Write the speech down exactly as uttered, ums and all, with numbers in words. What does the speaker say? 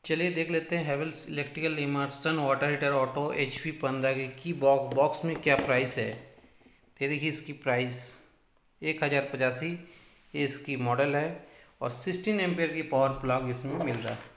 चलिए देख लेते हैं Havells electrical immersion water heater auto H P पंद्रह की, की बॉक्स बॉक्स में क्या प्राइस है। ये देखिए इसकी प्राइस एक हज़ार पचासी, ये इसकी मॉडल है और सिक्सटीन एम्पेयर की पावर प्लग इसमें मिल रहा है।